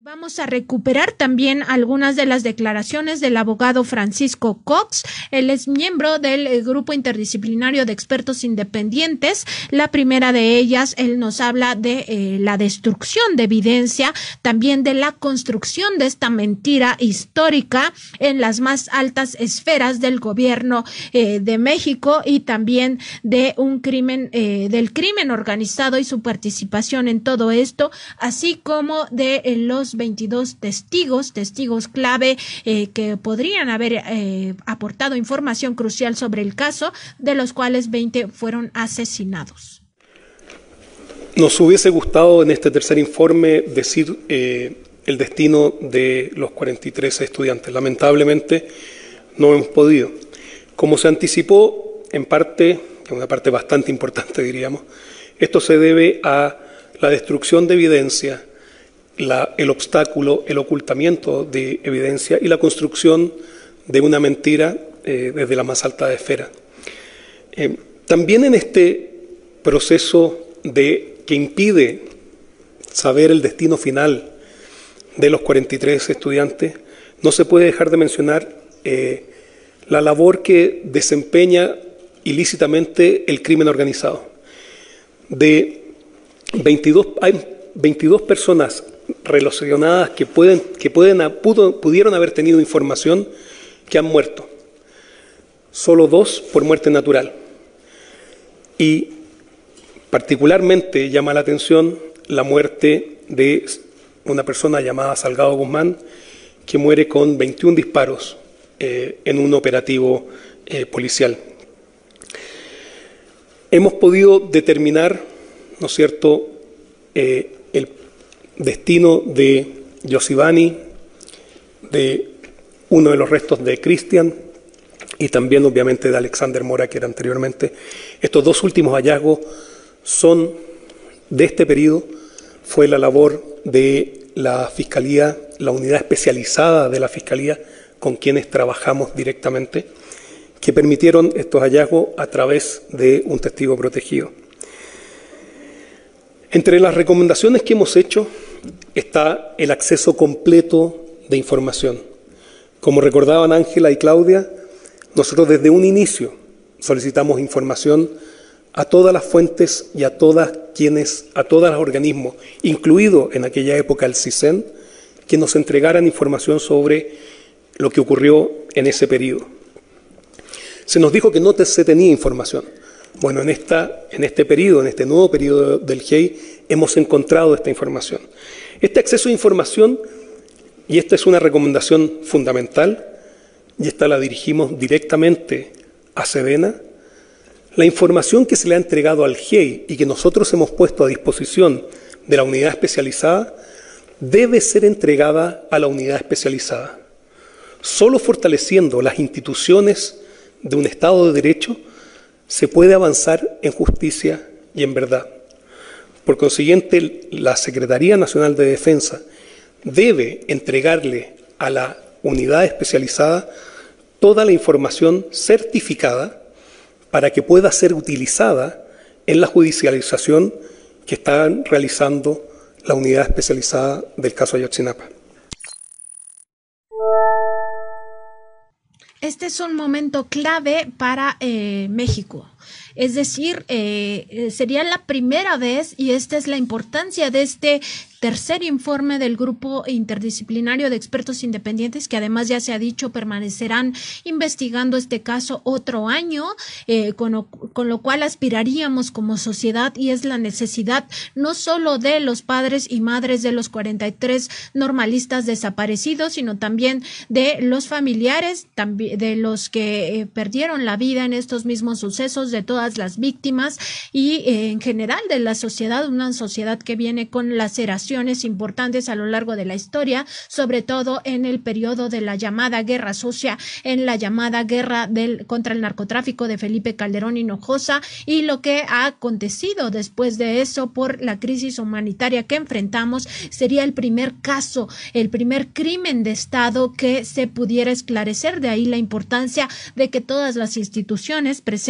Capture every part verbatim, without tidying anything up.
Vamos a recuperar también algunas de las declaraciones del abogado Francisco Cox. Él es miembro del Grupo Interdisciplinario de Expertos Independientes. La primera de ellas, él nos habla de eh, la destrucción de evidencia, también de la construcción de esta mentira histórica en las más altas esferas del gobierno eh, de México, y también de un crimen, eh, del crimen organizado y su participación en todo esto, así como de eh, los veintidós testigos, testigos clave eh, que podrían haber eh, aportado información crucial sobre el caso, de los cuales veinte fueron asesinados. Nos hubiese gustado en este tercer informe decir eh, el destino de los cuarenta y tres estudiantes. Lamentablemente no hemos podido. Como se anticipó, en parte, en una parte bastante importante diríamos, esto se debe a la destrucción de evidencia, La, el obstáculo, el ocultamiento de evidencia y la construcción de una mentira eh, desde la más alta esfera. Eh, también en este proceso de, que impide saber el destino final de los cuarenta y tres estudiantes, no se puede dejar de mencionar eh, la labor que desempeña ilícitamente el crimen organizado. De veintidós, hay veintidós personas relacionadas que pueden que pueden pudo, pudieron haber tenido información que han muerto. Solo dos por muerte natural. Y particularmente llama la atención la muerte de una persona llamada Salgado Guzmán, que muere con veintiún disparos eh, en un operativo eh, policial. Hemos podido determinar, ¿no es cierto?, eh, el destino de Yosivani, de uno de los restos de Cristian y también obviamente de Alexander Mora, que era anteriormente. Estos dos últimos hallazgos son de este periodo, fue la labor de la Fiscalía, la unidad especializada de la Fiscalía con quienes trabajamos directamente, que permitieron estos hallazgos a través de un testigo protegido. Entre las recomendaciones que hemos hecho está el acceso completo de información. Como recordaban Ángela y Claudia, nosotros desde un inicio solicitamos información a todas las fuentes y a todas quienes, a todos los organismos, incluido en aquella época el CISEN, que nos entregaran información sobre lo que ocurrió en ese periodo. Se nos dijo que no se tenía información. Bueno, en, esta, en este periodo, en este nuevo periodo del G E I, hemos encontrado esta información. Este acceso a información, y esta es una recomendación fundamental, y esta la dirigimos directamente a Sedena, la información que se le ha entregado al G E I y que nosotros hemos puesto a disposición de la unidad especializada, debe ser entregada a la unidad especializada. Solo fortaleciendo las instituciones de un Estado de Derecho se puede avanzar en justicia y en verdad. Por consiguiente, la Secretaría Nacional de Defensa debe entregarle a la unidad especializada toda la información certificada para que pueda ser utilizada en la judicialización que está realizando la unidad especializada del caso Ayotzinapa. Este es un momento clave para eh, México. Es decir, eh, sería la primera vez, y esta es la importancia de este tercer informe del Grupo Interdisciplinario de Expertos Independientes, que además ya se ha dicho permanecerán investigando este caso otro año, eh, con, lo, con lo cual aspiraríamos como sociedad, y es la necesidad no solo de los padres y madres de los cuarenta y tres normalistas desaparecidos, sino también de los familiares, también de los que eh, perdieron la vida en estos mismos sucesos, de todas las víctimas y eh, en general de la sociedad, una sociedad que viene con laceraciones importantes a lo largo de la historia, sobre todo en el periodo de la llamada Guerra Sucia, en la llamada guerra del, contra el narcotráfico de Felipe Calderón Hinojosa, y lo que ha acontecido después de eso por la crisis humanitaria que enfrentamos. Sería el primer caso, el primer crimen de Estado que se pudiera esclarecer. De ahí la importancia de que todas las instituciones presenten esta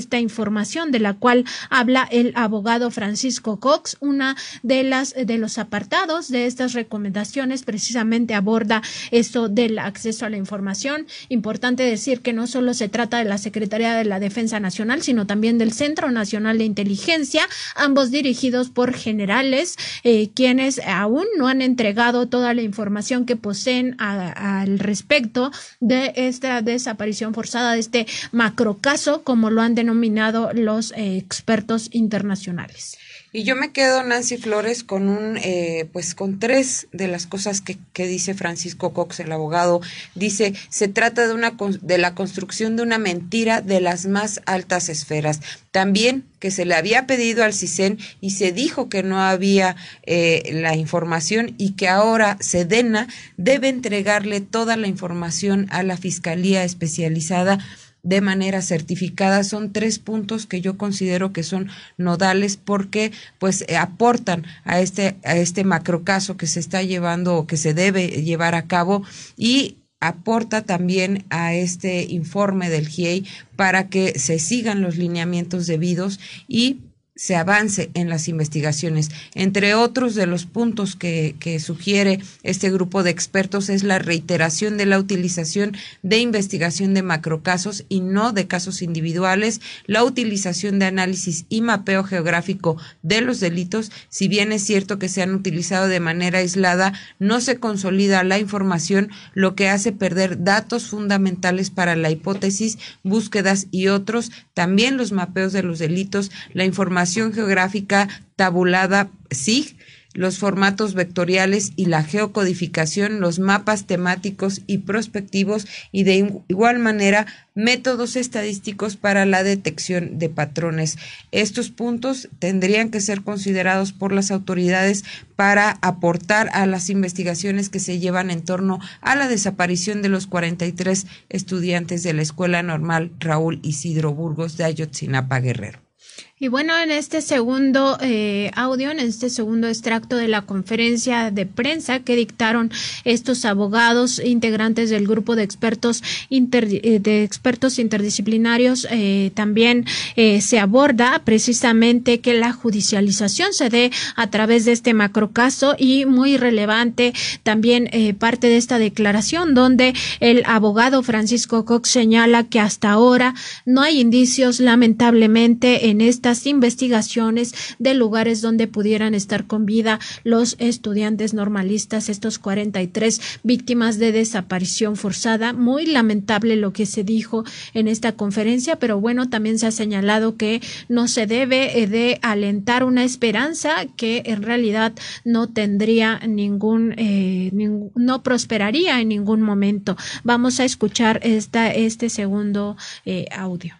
esta información de la cual habla el abogado Francisco Cox. Una de las de los apartados de estas recomendaciones precisamente aborda esto del acceso a la información. Importante decir que no solo se trata de la Secretaría de la Defensa Nacional, sino también del Centro Nacional de Inteligencia, ambos dirigidos por generales, eh, quienes aún no han entregado toda la información que poseen a, al respecto de esta desaparición forzada, de este macrocaso, como lo han denominado los eh, expertos internacionales. Y yo me quedo, Nancy Flores, con un, eh, pues con tres de las cosas que, que dice Francisco Cox, el abogado. Dice, se trata de una de la construcción de una mentira de las más altas esferas. También que se le había pedido al CISEN y se dijo que no había eh, la información, y que ahora Sedena debe entregarle toda la información a la Fiscalía Especializada de manera certificada. Son tres puntos que yo considero que son nodales, porque pues eh, aportan a este a este macrocaso que se está llevando o que se debe llevar a cabo, y aporta también a este informe del G I E I para que se sigan los lineamientos debidos y se avance en las investigaciones. Entre otros de los puntos que, que sugiere este grupo de expertos es la reiteración de la utilización de investigación de macrocasos y no de casos individuales, la utilización de análisis y mapeo geográfico de los delitos. Si bien es cierto que se han utilizado de manera aislada, no se consolida la información, lo que hace perder datos fundamentales para la hipótesis, búsquedas y otros. También los mapeos de los delitos, la información geográfica tabulada S I G, los formatos vectoriales y la geocodificación, los mapas temáticos y prospectivos, y de igual manera métodos estadísticos para la detección de patrones. Estos puntos tendrían que ser considerados por las autoridades para aportar a las investigaciones que se llevan en torno a la desaparición de los cuarenta y tres estudiantes de la Escuela Normal Raúl Isidro Burgos de Ayotzinapa, Guerrero. Y bueno, en este segundo eh, audio, en este segundo extracto de la conferencia de prensa que dictaron estos abogados integrantes del grupo de expertos inter, de expertos interdisciplinarios, eh, también eh, se aborda precisamente que la judicialización se dé a través de este macrocaso, y muy relevante también eh, parte de esta declaración donde el abogado Francisco Cox señala que hasta ahora no hay indicios, lamentablemente, en estas investigaciones de lugares donde pudieran estar con vida los estudiantes normalistas, estos cuarenta y tres víctimas de desaparición forzada. Muy lamentable lo que se dijo en esta conferencia, pero bueno, también se ha señalado que no se debe de alentar una esperanza que en realidad no tendría ningún, eh, ningún no prosperaría en ningún momento. Vamos a escuchar esta, este segundo eh, audio.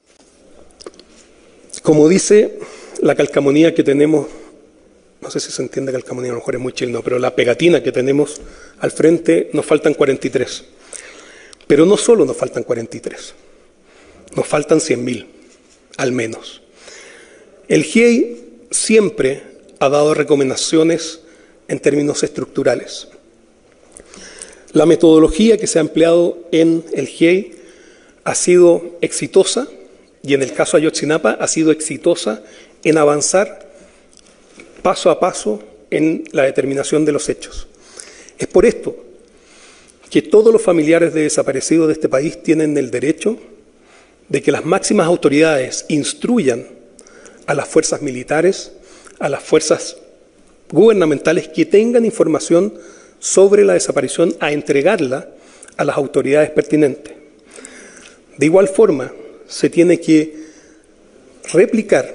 Como dice la calcamonía que tenemos, no sé si se entiende calcamonía, a lo mejor es muy chileno, pero la pegatina que tenemos al frente, nos faltan cuarenta y tres. Pero no solo nos faltan cuarenta y tres, nos faltan cien mil, al menos. El G I E I siempre ha dado recomendaciones en términos estructurales. La metodología que se ha empleado en el G I E I ha sido exitosa, y en el caso Ayotzinapa ha sido exitosa en avanzar paso a paso en la determinación de los hechos. Es por esto que todos los familiares de desaparecidos de este país tienen el derecho de que las máximas autoridades instruyan a las fuerzas militares, a las fuerzas gubernamentales que tengan información sobre la desaparición, a entregarla a las autoridades pertinentes. De igual forma, se tiene que replicar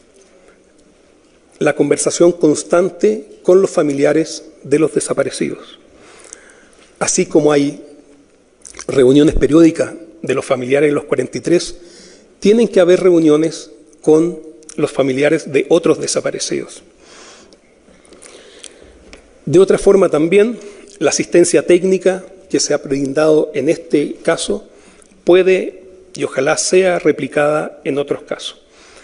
la conversación constante con los familiares de los desaparecidos. Así como hay reuniones periódicas de los familiares de los cuarenta y tres, tienen que haber reuniones con los familiares de otros desaparecidos. De otra forma también, la asistencia técnica que se ha brindado en este caso puede y ojalá sea replicada en otros casos.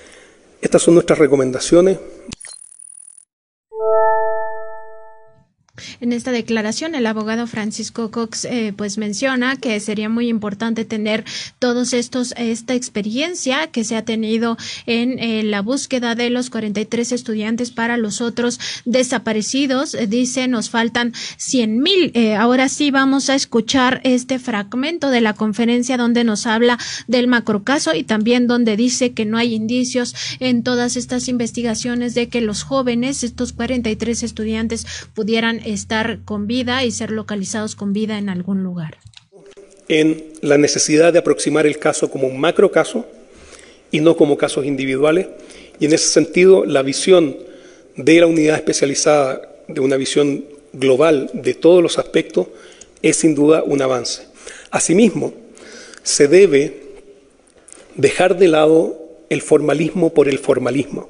Estas son nuestras recomendaciones. En esta declaración, el abogado Francisco Cox eh, pues menciona que sería muy importante tener todos estos, esta experiencia que se ha tenido en eh, la búsqueda de los cuarenta y tres estudiantes para los otros desaparecidos. Eh, dice, nos faltan cien mil. Eh, ahora sí vamos a escuchar este fragmento de la conferencia donde nos habla del macrocaso y también donde dice que no hay indicios en todas estas investigaciones de que los jóvenes, estos cuarenta y tres estudiantes, pudieran estar con vida y ser localizados con vida en algún lugar. En la necesidad de aproximar el caso como un macrocaso y no como casos individuales, y en ese sentido la visión de la unidad especializada, de una visión global de todos los aspectos, es sin duda un avance. Asimismo, se debe dejar de lado el formalismo por el formalismo.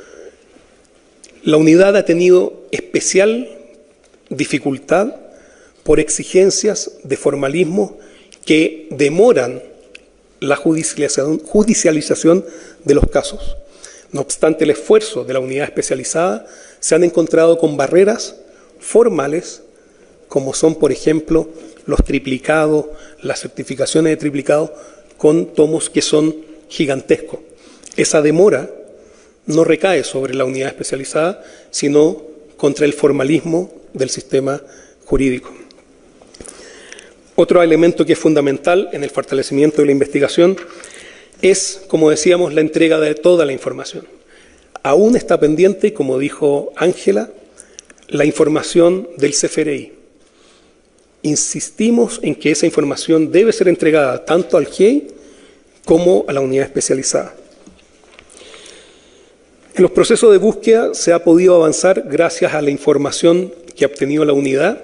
La unidad ha tenido especial dificultad por exigencias de formalismo que demoran la judicialización, judicialización de los casos. No obstante el esfuerzo de la unidad especializada, se han encontrado con barreras formales, como son, por ejemplo, los triplicados, las certificaciones de triplicado, con tomos que son gigantescos. Esa demora no recae sobre la unidad especializada, sino contra el formalismo del sistema jurídico. Otro elemento que es fundamental en el fortalecimiento de la investigación es, como decíamos, la entrega de toda la información. Aún está pendiente, como dijo Ángela, la información del C F R I. Insistimos en que esa información debe ser entregada tanto al G E I como a la unidad especializada. En los procesos de búsqueda se ha podido avanzar gracias a la información que ha obtenido la unidad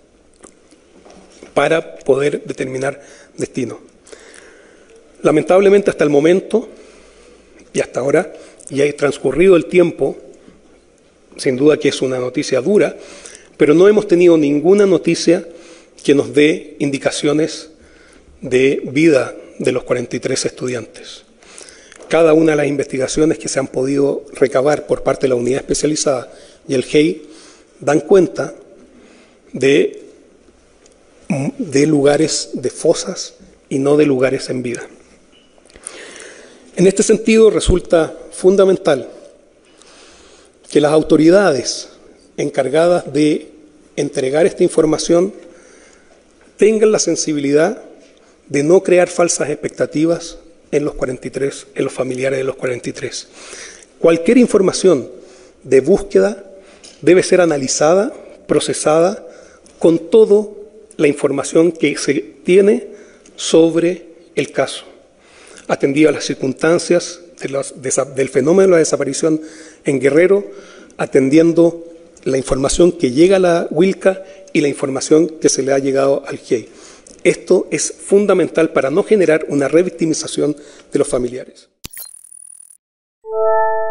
para poder determinar destino. Lamentablemente hasta el momento y hasta ahora, y ha transcurrido el tiempo, sin duda que es una noticia dura, pero no hemos tenido ninguna noticia que nos dé indicaciones de vida de los cuarenta y tres estudiantes. Cada una de las investigaciones que se han podido recabar por parte de la unidad especializada y el G E I dan cuenta de, de lugares de fosas y no de lugares en vida. En este sentido resulta fundamental que las autoridades encargadas de entregar esta información tengan la sensibilidad de no crear falsas expectativas en los cuarenta y tres, en los familiares de los cuarenta y tres. Cualquier información de búsqueda debe ser analizada, procesada con toda la información que se tiene sobre el caso, atendido a las circunstancias de los, de, del fenómeno de la desaparición en Guerrero, atendiendo la información que llega a la Huilca y la información que se le ha llegado al G E I. Esto es fundamental para no generar una revictimización de los familiares.